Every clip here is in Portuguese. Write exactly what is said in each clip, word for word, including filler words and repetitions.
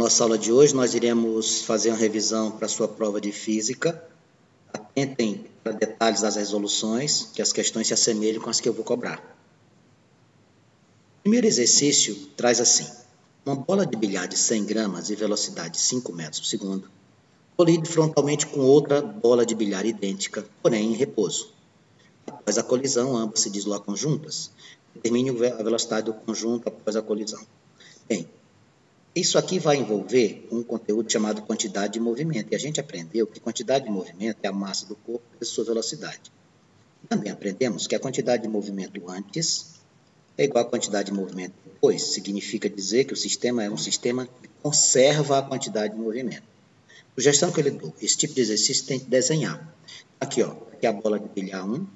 nossa aula de hoje, nós iremos fazer uma revisão para a sua prova de física. Atentem para detalhes das resoluções, que as questões se assemelham com as que eu vou cobrar. O primeiro exercício traz assim: uma bola de bilhar de cem gramas e velocidade de cinco metros por segundo colide frontalmente com outra bola de bilhar idêntica, porém em repouso. Após a colisão, ambas se deslocam juntas. Determine a velocidade do conjunto após a colisão. Bem, isso aqui vai envolver um conteúdo chamado quantidade de movimento. E a gente aprendeu que quantidade de movimento é a massa do corpo e sua velocidade. Também aprendemos que a quantidade de movimento antes é igual à quantidade de movimento depois. Significa dizer que o sistema é um sistema que conserva a quantidade de movimento. Sugestão que eu lhe dou: esse tipo de exercício tem que desenhar. Aqui, ó, aqui é a bola de bilhar um,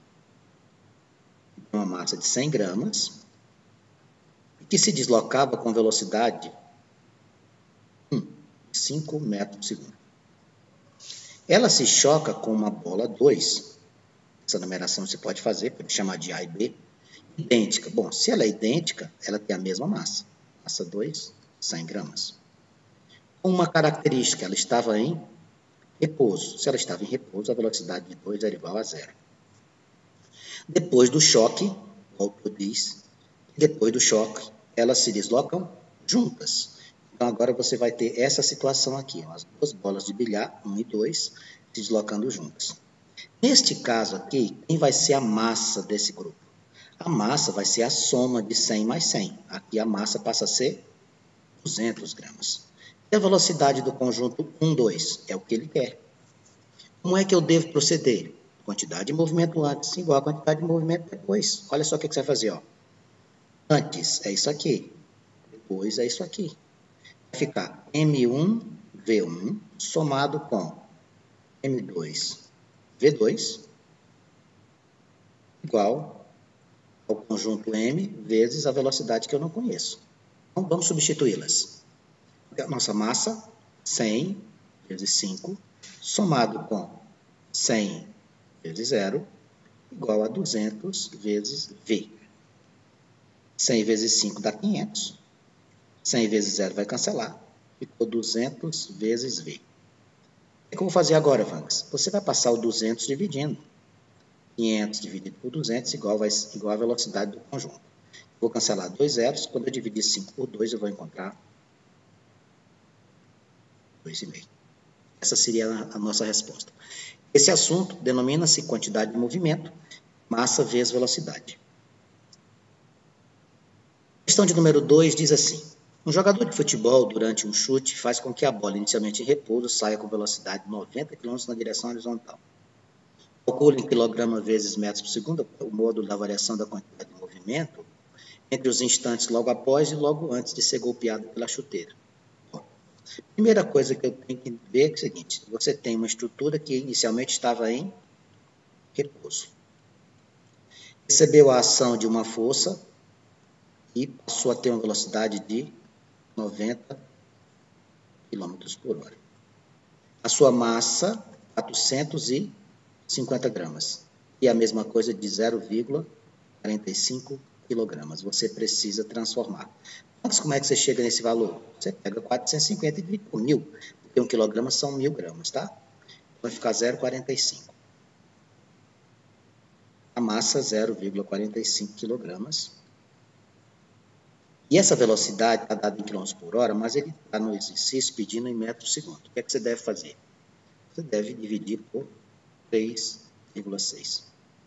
uma massa de cem gramas, que se deslocava com velocidade um, cinco metros por segundo. Ela se choca com uma bola dois, essa numeração você pode fazer, pode chamar de A e B, idêntica. Bom, se ela é idêntica, ela tem a mesma massa, massa dois, cem gramas. Com uma característica, ela estava em repouso. Se ela estava em repouso, a velocidade de dois era igual a zero. Depois do choque, o autor diz, depois do choque, elas se deslocam juntas. Então, agora você vai ter essa situação aqui, as duas bolas de bilhar, um e dois, se deslocando juntas. Neste caso aqui, quem vai ser a massa desse grupo? A massa vai ser a soma de cem mais cem. Aqui a massa passa a ser duzentos gramas. E a velocidade do conjunto um, dois é o que ele quer. Como é que eu devo proceder? Quantidade de movimento antes igual a quantidade de movimento depois. Olha só o que você vai fazer, ó. Antes é isso aqui, depois é isso aqui. Vai ficar M um V um somado com M dois V dois igual ao conjunto M vezes a velocidade que eu não conheço. Então, vamos substituí-las. A nossa massa, cem vezes cinco, somado com cem vezes zero, igual a duzentos vezes V. cem vezes cinco dá quinhentos. cem vezes zero vai cancelar. Ficou duzentos vezes V. O que eu vou fazer agora, Vangas? Você vai passar o duzentos dividindo. quinhentos dividido por duzentos igual, vai, igual a velocidade do conjunto. Vou cancelar dois zeros. Quando eu dividir cinco por dois, eu vou encontrar dois vírgula cinco. Essa seria a, a nossa resposta. Esse assunto denomina-se quantidade de movimento, massa vezes velocidade. Questão de número dois diz assim: um jogador de futebol, durante um chute, faz com que a bola, inicialmente em repouso, saia com velocidade de noventa quilômetros na direção horizontal. Calcule em quilograma vezes metros por segundo o módulo da variação da quantidade de movimento entre os instantes logo após e logo antes de ser golpeado pela chuteira. Bom, primeira coisa que eu tenho que ver é o seguinte: você tem uma estrutura que inicialmente estava em repouso. Recebeu a ação de uma força e passou a ter uma velocidade de noventa quilômetros por hora. A sua massa, quatrocentos e cinquenta gramas. E a mesma coisa de zero vírgula quarenta e cinco quilogramas. Você precisa transformar. Mas como é que você chega nesse valor? Você pega quatrocentos e cinquenta e divide por mil, porque um quilograma são mil gramas, tá? Vai ficar zero vírgula quarenta e cinco. A massa, zero vírgula quarenta e cinco quilogramas. E essa velocidade está dada em quilômetros por hora, mas ele está no exercício pedindo em metros por segundo. O que é que você deve fazer? Você deve dividir por três vírgula seis.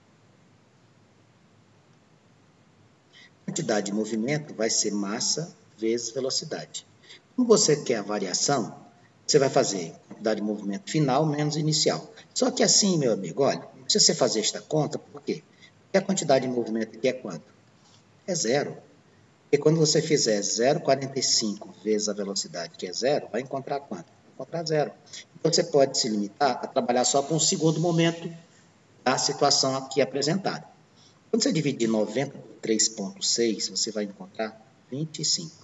A quantidade de movimento vai ser massa vezes velocidade. Como você quer a variação, você vai fazer quantidade de movimento final menos inicial. Só que assim, meu amigo, olha, não precisa você fazer esta conta, por quê? Porque a quantidade de movimento aqui é quanto? É zero. Porque quando você fizer zero vírgula quarenta e cinco vezes a velocidade, que é zero, vai encontrar quanto? Vai encontrar zero. Então, você pode se limitar a trabalhar só com o segundo momento da situação aqui apresentada. Quando você dividir noventa por três vírgula seis, você vai encontrar vinte e cinco.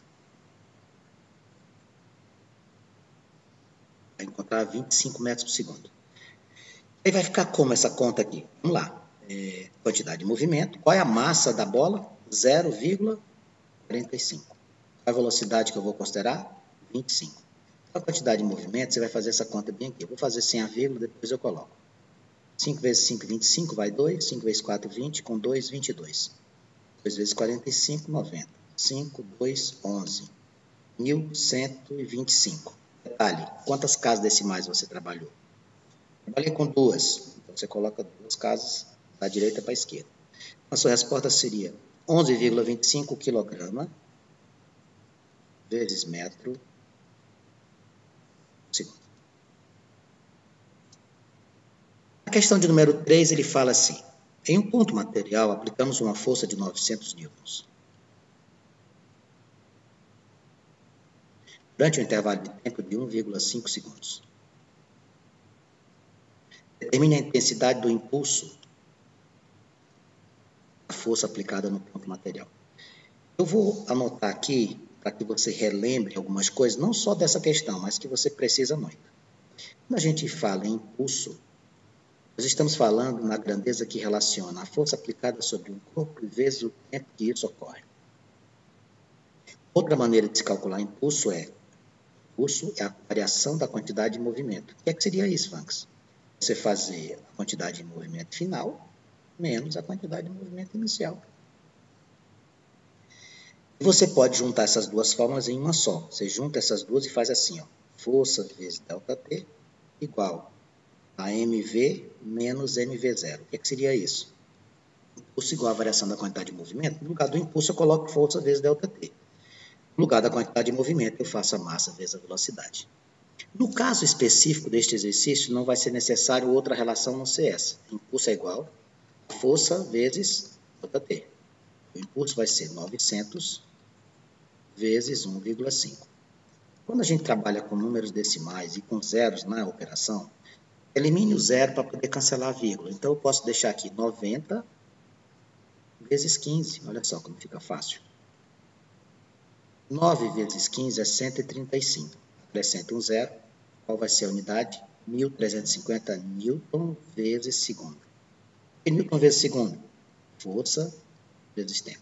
Vai encontrar vinte e cinco metros por segundo. Aí vai ficar como essa conta aqui? Vamos lá. É, quantidade de movimento. Qual é a massa da bola? zero vírgula quarenta e cinco. A velocidade que eu vou considerar? vinte e cinco. Então, a quantidade de movimento, você vai fazer essa conta bem aqui. Eu vou fazer sem a vírgula, depois eu coloco. cinco vezes cinco, vinte e cinco, vai dois. cinco vezes quatro, vinte. Com dois, vinte e dois. dois vezes quarenta e cinco, noventa. cinco, dois, onze. mil cento e vinte e cinco. Detalhe, quantas casas decimais você trabalhou? Trabalhei com duas. Então, você coloca duas casas da direita para a esquerda. A sua resposta seria onze vírgula vinte e cinco quilograma vezes metro segundo. A questão de número três, ele fala assim: em um ponto material, aplicamos uma força de novecentos newtons. Durante um intervalo de tempo de um vírgula cinco segundos. Determine a intensidade do impulso da força aplicada no ponto material. Eu vou anotar aqui para que você relembre algumas coisas, não só dessa questão, mas que você precisa muito. Quando a gente fala em impulso, nós estamos falando na grandeza que relaciona a força aplicada sobre um corpo vezes o tempo que isso ocorre. Outra maneira de se calcular impulso é: impulso é a variação da quantidade de movimento. O que é que seria isso, Fanks? Você fazer a quantidade de movimento final menos a quantidade de movimento inicial. Você pode juntar essas duas fórmulas em uma só. Você junta essas duas e faz assim, ó, força vezes ΔT igual a mv menos mv zero. O que, é que seria isso? Impulso igual a variação da quantidade de movimento. No lugar do impulso, eu coloco força vezes ΔT. No lugar da quantidade de movimento, eu faço a massa vezes a velocidade. No caso específico deste exercício, não vai ser necessário outra relação não ser essa. O impulso é igual a força vezes ΔT. O impulso vai ser novecentos vezes um vírgula cinco. Quando a gente trabalha com números decimais e com zeros na operação, elimine o zero para poder cancelar a vírgula. Então, eu posso deixar aqui noventa vezes quinze. Olha só como fica fácil. nove vezes quinze é cento e trinta e cinco. Acrescenta um zero. Qual vai ser a unidade? mil trezentos e cinquenta newton vezes segundo. E newton vezes segundo? Força vezes tempo.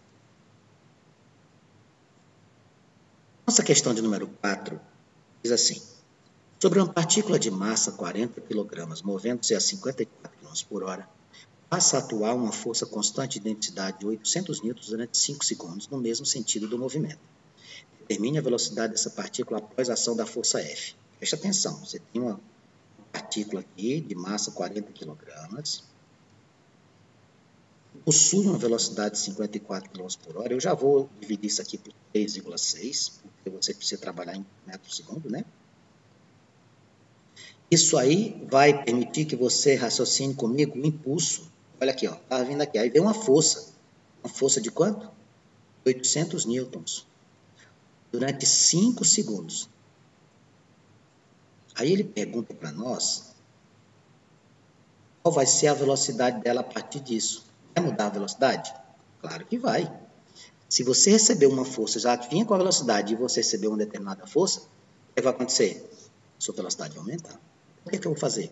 Nossa questão de número quatro diz assim: sobre uma partícula de massa quarenta quilogramas, movendo-se a cinquenta e quatro quilômetros por hora, passa a atuar uma força constante de densidade de oitocentos newtons durante cinco segundos, no mesmo sentido do movimento. Determine a velocidade dessa partícula após a ação da força F. Preste atenção, você tem uma partícula aqui de massa quarenta quilogramas, possui uma velocidade de cinquenta e quatro quilômetros por hora. Eu já vou dividir isso aqui por três vírgula seis, porque você precisa trabalhar em metro por segundo, né? Isso aí vai permitir que você raciocine comigo o impulso. Olha aqui, ó, tá vindo aqui. Aí vem uma força. Uma força de quanto? oitocentos newtons. Durante cinco segundos. Aí ele pergunta para nós qual vai ser a velocidade dela a partir disso. Vai mudar a velocidade? Claro que vai. Se você receber uma força, já vinha com a velocidade e você receber uma determinada força, o que vai acontecer? Sua velocidade vai aumentar. O que é que eu vou fazer?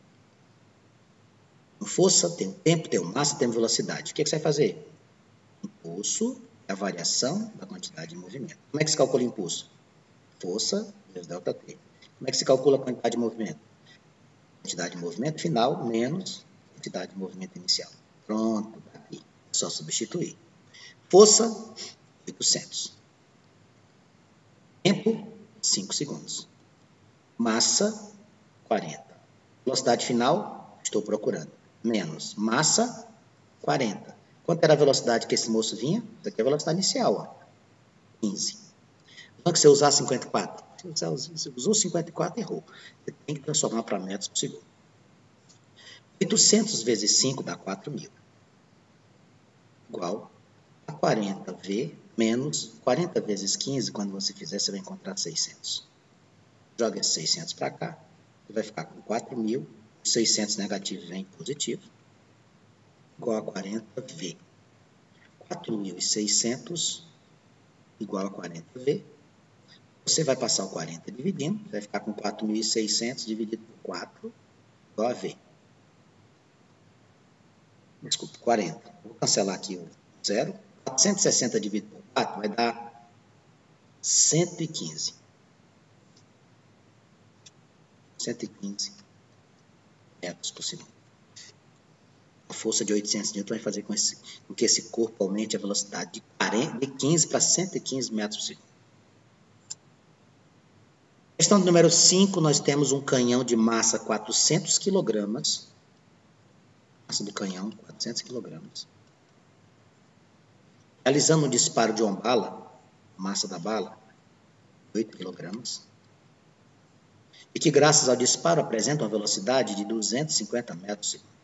Tem força, tem tempo, tem massa, tem velocidade. O que é que você vai fazer? Impulso é a variação da quantidade de movimento. Como é que se calcula impulso? Força vezes ΔT. Como é que se calcula a quantidade de movimento? Quantidade de movimento final menos quantidade de movimento inicial. Pronto, tá aqui. É só substituir. Força, oitocentos. Tempo, cinco segundos. Massa, quarenta. Velocidade final, estou procurando. Menos massa, quarenta. Quanto era a velocidade que esse moço vinha? Isso aqui é a velocidade inicial, ó. quinze. Não é que você usar cinquenta e quatro. Você usou cinquenta e quatro, errou. Você tem que transformar para metros por segundo. oitocentos vezes cinco dá quatro mil. Igual a quarenta V menos quarenta vezes quinze. Quando você fizer, você vai encontrar seiscentos. Joga esse seiscentos para cá. Você vai ficar com quatro mil. seiscentos negativo vem positivo. Igual a quarenta V. quatro mil e seiscentos igual a quarenta V. Você vai passar o quarenta dividindo, vai ficar com quatro mil e seiscentos dividido por quatro, igual a V. Desculpa, quarenta. Vou cancelar aqui o zero. quatrocentos e sessenta dividido por quatro vai dar cento e quinze. cento e quinze metros por segundo. A força de oitocentos newtons vai fazer com, esse, com que esse corpo aumente a velocidade de, quarenta, de quinze para cento e quinze metros por segundo. Questão número cinco, nós temos um canhão de massa quatrocentos quilogramas. Massa do canhão, quatrocentos quilogramas. Realizando um disparo de uma bala, massa da bala, oito quilogramas. E que, graças ao disparo, apresenta uma velocidade de duzentos e cinquenta metros por segundo.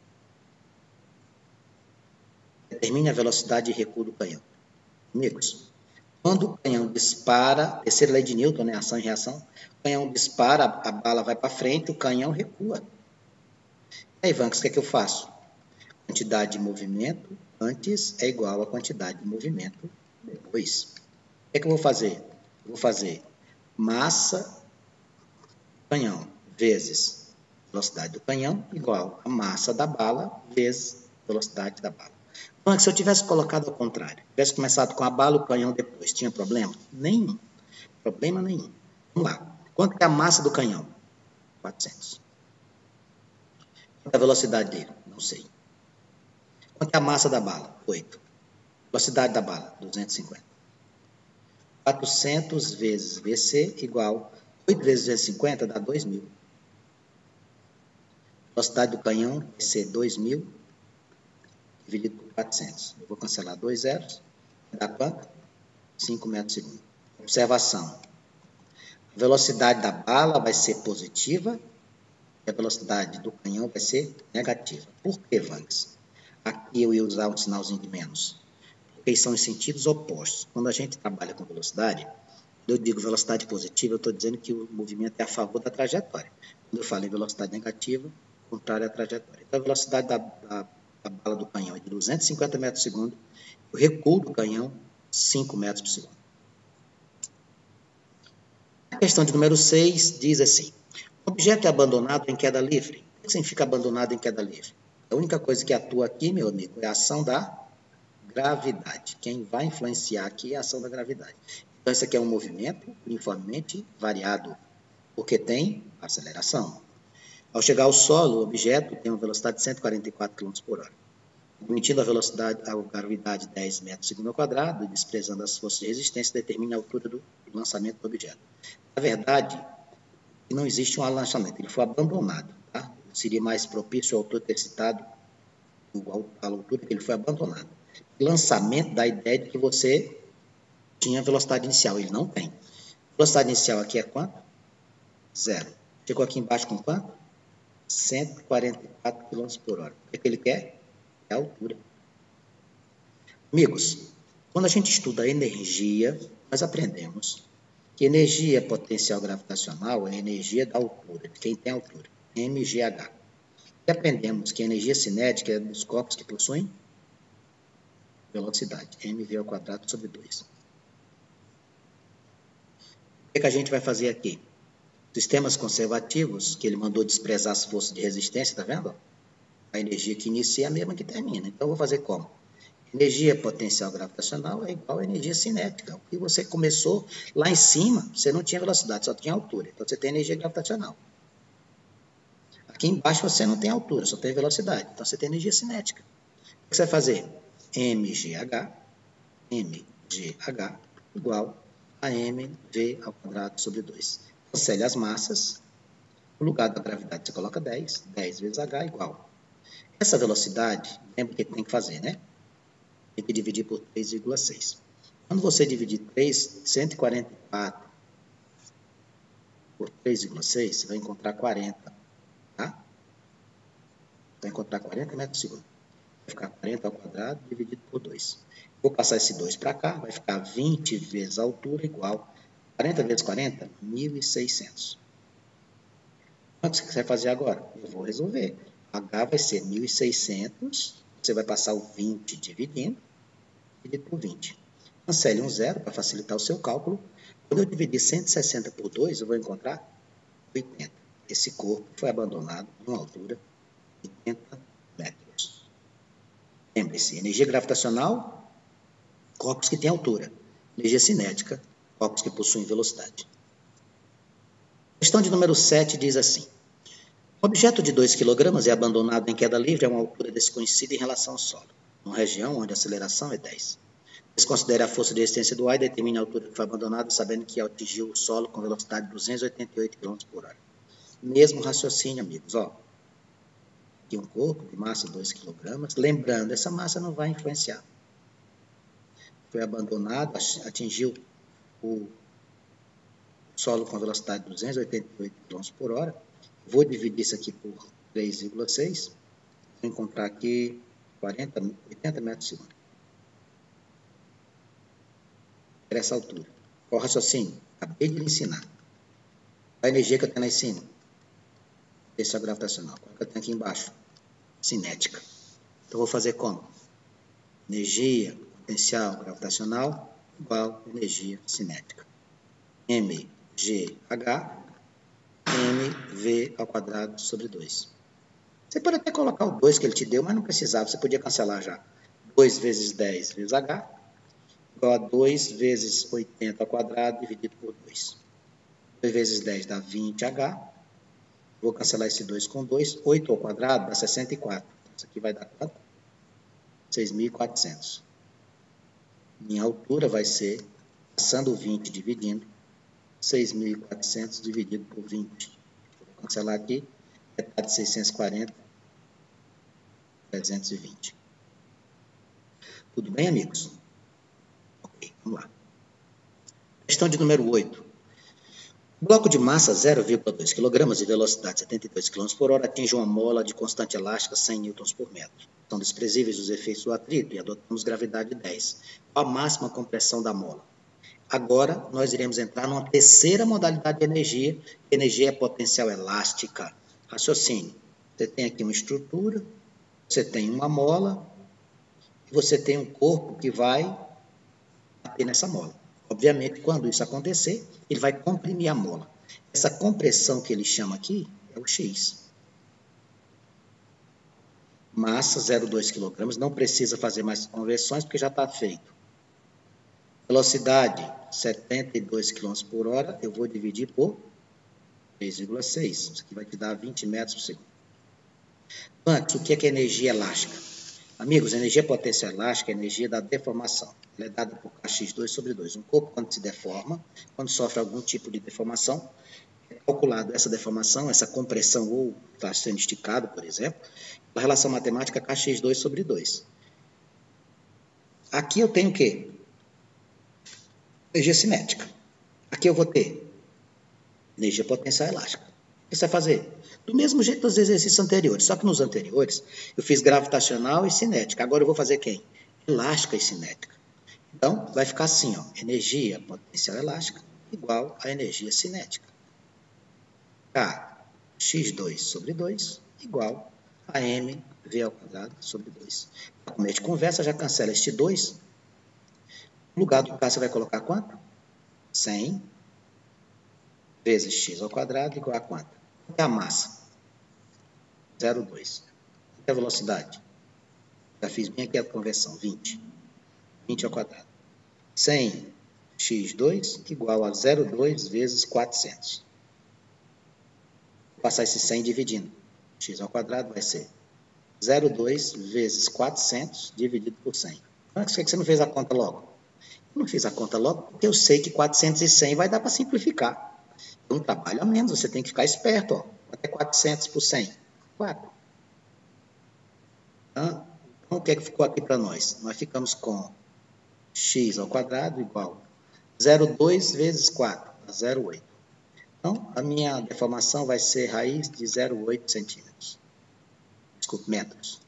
Determine a velocidade de recuo do canhão. Amigos, quando o canhão dispara, terceira lei de Newton, né, ação e reação, o canhão dispara, a bala vai para frente, o canhão recua. E aí, Vanks, o que é que eu faço? Quantidade de movimento antes é igual a quantidade de movimento depois. O que é que eu vou fazer? Eu vou fazer massa do canhão vezes velocidade do canhão igual a massa da bala vezes velocidade da bala. Então, se eu tivesse colocado ao contrário, tivesse começado com a bala e o canhão depois, tinha problema? Nenhum. Problema nenhum. Vamos lá. Quanto é a massa do canhão? quatrocentos. Quanto é a velocidade dele? Não sei. Quanto é a massa da bala? oito. Velocidade da bala? duzentos e cinquenta. quatrocentos vezes V C igual oito vezes duzentos e cinquenta dá dois mil. Velocidade do canhão vai ser dois mil dividido por quatrocentos. Eu vou cancelar dois zeros. Dá quanto? cinco metros por segundo. Observação. A velocidade da bala vai ser positiva e a velocidade do canhão vai ser negativa. Por que, Vanks? Aqui eu ia usar um sinalzinho de menos. Porque são em sentidos opostos. Quando a gente trabalha com velocidade, quando eu digo velocidade positiva, eu estou dizendo que o movimento é a favor da trajetória. Quando eu falo em velocidade negativa, contrário à trajetória. Então, a velocidade da, da, da bala do canhão é de duzentos e cinquenta metros por segundo, o recuo do canhão, cinco metros por segundo. A questão de número seis diz assim: o objeto é abandonado em queda livre. O que significa abandonado em queda livre? A única coisa que atua aqui, meu amigo, é a ação da gravidade. Quem vai influenciar aqui é a ação da gravidade. Então, isso aqui é um movimento uniformemente variado, porque tem aceleração. Ao chegar ao solo, o objeto tem uma velocidade de cento e quarenta e quatro quilômetros por hora. Admitindo a velocidade, a gravidade de dez metros por segundo ao quadrado e desprezando as forças de resistência, determina a altura do lançamento do objeto. Na verdade, não existe um lançamento, ele foi abandonado. Tá? Seria mais propício ao autor ter citado a altura que ele foi abandonado. Lançamento dá a ideia de que você tinha velocidade inicial, ele não tem. Velocidade inicial aqui é quanto? Zero. Chegou aqui embaixo com quanto? cento e quarenta e quatro quilômetros por hora. O que, é que ele quer? É a altura. Amigos, quando a gente estuda energia, nós aprendemos que energia potencial gravitacional é a energia da altura, de quem tem altura, M G H. E aprendemos que a energia cinética é dos corpos que possuem velocidade, mv ao quadrado sobre dois. O que, é que a gente vai fazer aqui? Sistemas conservativos, que ele mandou desprezar as forças de resistência, tá vendo? A energia que inicia é a mesma que termina. Então, eu vou fazer como? Energia potencial gravitacional é igual a energia cinética. O que você começou lá em cima, você não tinha velocidade, só tinha altura. Então, você tem energia gravitacional. Aqui embaixo, você não tem altura, só tem velocidade. Então, você tem energia cinética. O que você vai fazer? M G H, M G H igual a mv ao quadrado sobre dois. Cancele as massas. No lugar da gravidade, você coloca dez. dez vezes H igual. Essa velocidade, lembra o que tem que fazer, né? Tem que dividir por três vírgula seis. Quando você dividir cento e quarenta e quatro por três vírgula seis, você vai encontrar quarenta. Tá? Vai encontrar quarenta metros por segundo. Vai ficar quarenta ao quadrado dividido por dois. Vou passar esse dois para cá, vai ficar vinte vezes a altura igual a quarenta vezes quarenta, mil e seiscentos. Quanto você vai fazer agora? Eu vou resolver. H vai ser mil e seiscentos, você vai passar o vinte dividindo, dividido por vinte. Cancele um zero para facilitar o seu cálculo. Quando eu dividir cento e sessenta por dois, eu vou encontrar oitenta. Esse corpo foi abandonado em uma altura de oitenta metros. Lembre-se, energia gravitacional, corpos que têm altura. Energia cinética, corpos que possuem velocidade. Questão de número sete diz assim: um objeto de dois quilogramas é abandonado em queda livre a uma altura desconhecida em relação ao solo, numa região onde a aceleração é dez. Desconsidere a força de resistência do ar e determine a altura que foi abandonado, sabendo que atingiu o solo com velocidade de duzentos e oitenta e oito quilômetros por hora. Mesmo raciocínio, amigos. Ó, aqui um corpo de massa de dois quilogramas. Lembrando, essa massa não vai influenciar. Foi abandonado, atingiu o solo com velocidade de duzentos e oitenta e oito quilômetros por hora. Vou dividir isso aqui por três vírgula seis. Vou encontrar aqui quarenta, oitenta metros por segundo. Para essa altura. Qual o raciocínio? Acabei de lhe ensinar. A energia que eu tenho lá em cima. Esse é o gravitacional. Qual que eu tenho aqui embaixo? Cinética. Então, vou fazer como? Energia potencial gravitacional igual a energia cinética. M G H M V ao quadrado sobre dois. Você pode até colocar o dois que ele te deu, mas não precisava. Você podia cancelar já. dois vezes dez vezes H igual a dois vezes oitenta ao quadrado dividido por dois. dois vezes dez dá vinte H. Vou cancelar esse dois com dois. oito ao quadrado dá sessenta e quatro. Isso aqui vai dar quanto? seis mil e quatrocentos. Minha altura vai ser, passando o vinte dividindo, seis mil e quatrocentos dividido por vinte. Vou cancelar aqui. Metade de seiscentos e quarenta. trezentos e vinte. Tudo bem, amigos? Ok, vamos lá. Questão de número oito. Um bloco de massa zero vírgula dois quilogramas e velocidade setenta e dois quilômetros por hora atinge uma mola de constante elástica cem newtons por metro. São desprezíveis os efeitos do atrito e adotamos gravidade dez. Qual a máxima compressão da mola? Agora, nós iremos entrar numa terceira modalidade de energia. Energia é potencial elástica. Raciocínio. Você tem aqui uma estrutura, você tem uma mola, e você tem um corpo que vai bater nessa mola. Obviamente, quando isso acontecer, ele vai comprimir a mola. Essa compressão que ele chama aqui é o X. Massa zero vírgula dois quilogramas, não precisa fazer mais conversões porque já está feito. Velocidade setenta e dois quilômetros por hora, eu vou dividir por três vírgula seis. Isso aqui vai te dar vinte metros por segundo. Antes, o que é, que é energia elástica? Amigos, energia potencial elástica é energia da deformação. Ela é dada por K x dois sobre dois. Um corpo, quando se deforma, quando sofre algum tipo de deformação, é calculado essa deformação, essa compressão, ou está sendo esticado, por exemplo, a relação matemática K x dois sobre dois. Aqui eu tenho o quê? Energia cinética. Aqui eu vou ter energia potencial elástica. O que você vai fazer? Do mesmo jeito dos exercícios anteriores, só que nos anteriores eu fiz gravitacional e cinética. Agora eu vou fazer quem? Elástica e cinética. Então, vai ficar assim, ó, energia potencial elástica igual a energia cinética. K x dois sobre dois igual a M V ao quadrado sobre dois. Para começo de conversa, já cancela este dois. No lugar do K, você vai colocar quanto? cem vezes x ao quadrado igual a quanto? Qual é a massa? zero vírgula dois. Qual é a velocidade? Já fiz bem aqui a conversão, vinte. vinte ao quadrado. cem x dois igual a zero vírgula dois vezes quatrocentos. Vou passar esse cem dividindo. X ao quadrado vai ser zero vírgula dois vezes quatrocentos dividido por cem. Por que você não fez a conta logo? Eu não fiz a conta logo porque eu sei que quatrocentos e cem vai dar para simplificar. Um trabalho a menos, você tem que ficar esperto. Ó. Até quatrocentos por cem. quatro. Então, o que é que ficou aqui para nós? Nós ficamos com x ao quadrado igual a zero vírgula dois vezes quatro, zero vírgula oito. Então, a minha deformação vai ser raiz de zero vírgula oito centímetros. Desculpe, metros.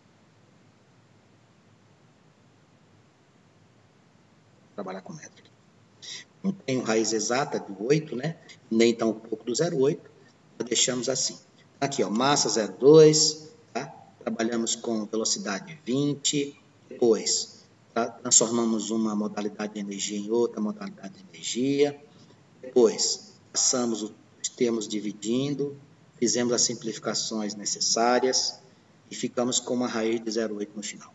Vou trabalhar com metro aqui. Não tenho raiz exata do oito, né? Nem tão pouco do zero vírgula oito. Deixamos assim. Aqui, ó, massa zero vírgula dois, tá? Trabalhamos com velocidade vinte, depois tá? Transformamos uma modalidade de energia em outra modalidade de energia, depois passamos os termos dividindo, fizemos as simplificações necessárias e ficamos com uma raiz de zero vírgula oito no final.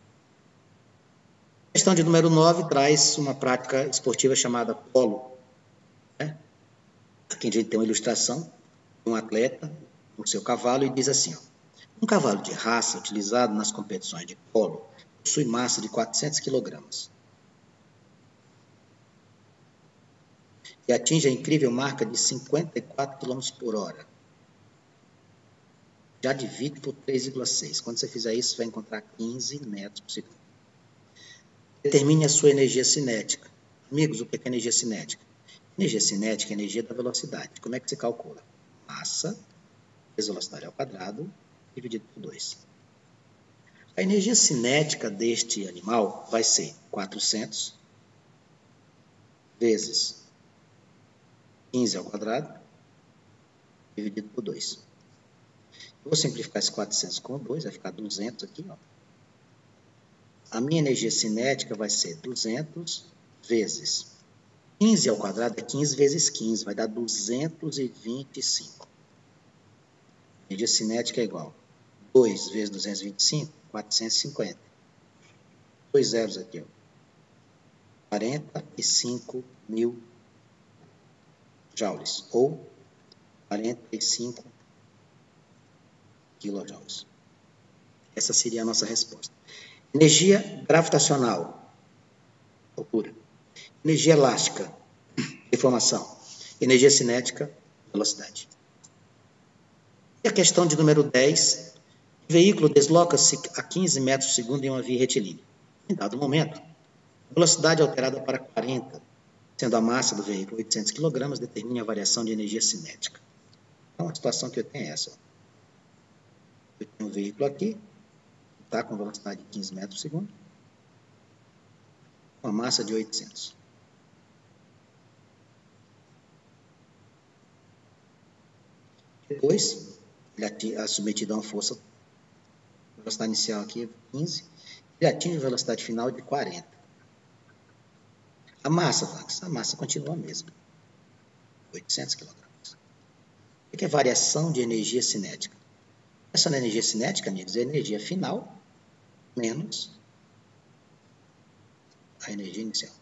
A questão de número nove traz uma prática esportiva chamada polo. Né? Aqui a gente tem uma ilustração de um atleta no seu cavalo e diz assim, ó, um cavalo de raça utilizado nas competições de polo possui massa de quatrocentos quilogramas e atinge a incrível marca de cinquenta e quatro quilômetros por hora. Já divide por três vírgula seis. Quando você fizer isso, você vai encontrar quinze metros por segundo. Determine a sua energia cinética. Amigos, o que é energia cinética? Energia cinética é a energia da velocidade. Como é que se calcula? Massa vezes velocidade ao quadrado dividido por dois. A energia cinética deste animal vai ser quatrocentos vezes quinze ao quadrado dividido por dois. Eu vou simplificar esse quatrocentos com dois, vai ficar duzentos aqui, ó. A minha energia cinética vai ser duzentos vezes quinze ao quadrado, é quinze vezes quinze, vai dar duzentos e vinte e cinco. A energia cinética é igual a dois vezes duzentos e vinte e cinco, quatrocentos e cinquenta. Dois zeros aqui, ó. quarenta e cinco mil joules, ou quarenta e cinco quilojoules. Essa seria a nossa resposta. Energia gravitacional, altura. Energia elástica, deformação. Energia cinética, velocidade. E a questão de número dez. O veículo desloca-se a quinze metros por segundo em uma via retilínea. Em dado momento, a velocidade é alterada para quarenta, sendo a massa do veículo oitocentos quilogramas, determine a variação de energia cinética. Então, a situação que eu tenho é essa. Eu tenho um veículo aqui, que está com velocidade de quinze metros por segundo, com a massa de oitocentos. Depois, ele é submetido a uma força, a velocidade inicial aqui é quinze, ele atinge a velocidade final de quarenta. A massa, a massa continua a mesma, oitocentos quilogramas. O que é variação de energia cinética? Essa energia cinética, amigos, é a energia final menos a energia inicial.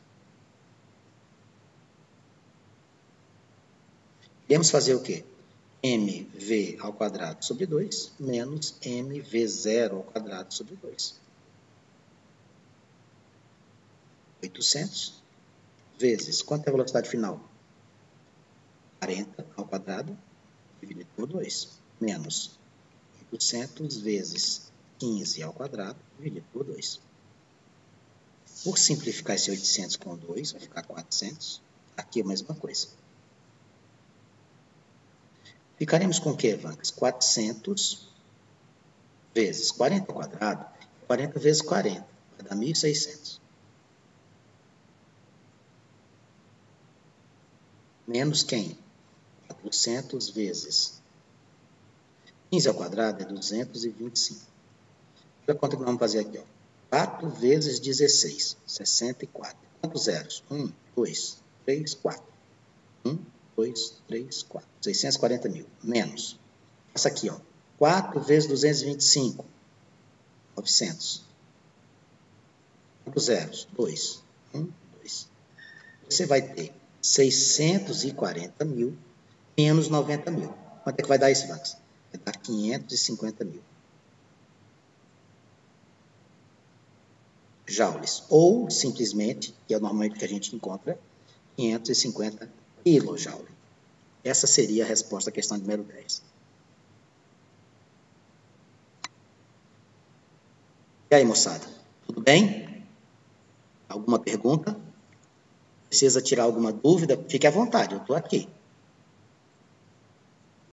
Iremos fazer o quê? mv ao quadrado sobre dois menos mv zero ao quadrado sobre dois. oitocentos vezes, quanto é a velocidade final? quarenta ao quadrado dividido por dois, menos oitocentos vezes quinze ao quadrado dividido por dois. Por simplificar esse oitocentos com dois, vai ficar quatrocentos. Aqui é a mesma coisa. Ficaremos com o que, Vancas? quatrocentos vezes quarenta ao quadrado, quarenta vezes quarenta, vai dar mil e seiscentos. Menos quem? quatrocentos vezes quinze ao quadrado é duzentos e vinte e cinco. Olha a conta que nós vamos fazer aqui, ó. quatro vezes dezesseis, sessenta e quatro. Quantos zeros? um, dois, três, quatro. um, dois, três, quatro. seiscentos e quarenta mil. Menos. Passa aqui, ó. quatro vezes duzentos e vinte e cinco. novecentos. Quantos zeros? dois. um, dois. Você vai ter seiscentos e quarenta mil menos noventa mil. Quanto é que vai dar isso, Vax? Vai dar quinhentos e cinquenta mil. Joules. Ou, simplesmente, que é normalmente o que a gente encontra, quinhentos e cinquenta quilojoules. Essa seria a resposta à questão número dez. E aí, moçada? Tudo bem? Alguma pergunta? Precisa tirar alguma dúvida? Fique à vontade, eu estou aqui.